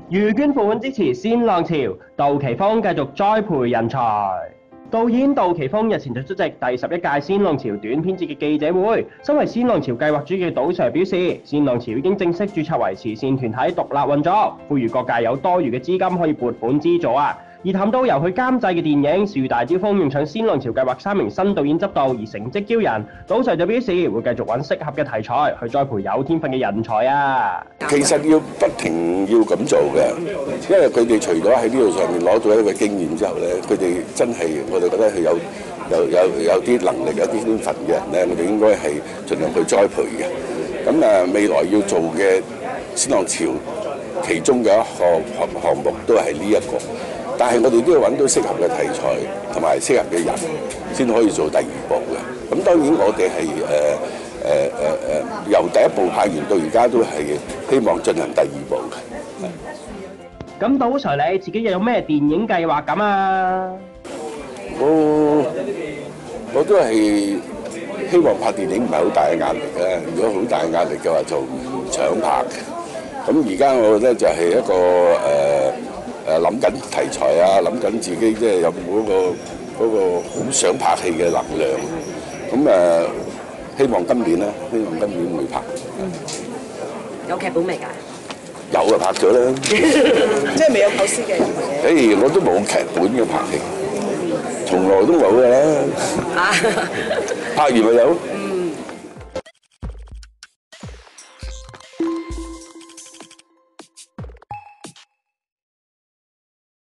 預捐款支持鮮浪潮，杜琪峰繼續栽培人才。導演杜琪峰日前就出席第11屆鮮浪潮短片節嘅記者會，身為鮮浪潮計劃主嘅杜 Sir 表示，鮮浪潮已經正式註冊為慈善團體獨立運作，呼籲各界有多餘嘅資金可以撥款資助啊。而談到由佢監製嘅電影《樹大招風》用上鮮浪潮計劃3名新導演執導而成績驕人，杜 Sir 就表示會繼續揾適合嘅題材去栽培有天分嘅人才啊。 其實要不停要咁做嘅，因為佢哋除咗喺呢度上面攞到一個經驗之後咧，佢哋真係我哋覺得佢有啲能力、有啲天分嘅人咧，我哋應該係盡量去栽培嘅。咁未來要做嘅鮮浪潮其中嘅一項目都係呢一個。但係我哋都要揾到適合嘅題材同埋適合嘅人，先可以做第二部嘅。咁當然我哋係由第一部拍完到而家都係希望進行第二部嘅。 咁杜 Sir 你自己又有咩電影計劃咁啊？ 我都係希望拍電影唔係好大嘅壓力嘅。如果好大嘅壓力嘅話，就唔想拍嘅。咁而家我覺得就係一個諗緊題材啊，諗緊自己即係有冇嗰個好想拍戲嘅能量。咁希望今年會拍。 有劇本未㗎？ 有啊，拍咗啦。 即係未有構思嘅。 我都冇劇本嘅拍戲，從來都冇㗎啦。拍完咪有。